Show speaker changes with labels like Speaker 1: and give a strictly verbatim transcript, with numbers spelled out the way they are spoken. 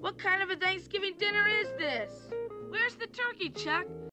Speaker 1: What kind of a Thanksgiving dinner is this? Where's the turkey, Chuck?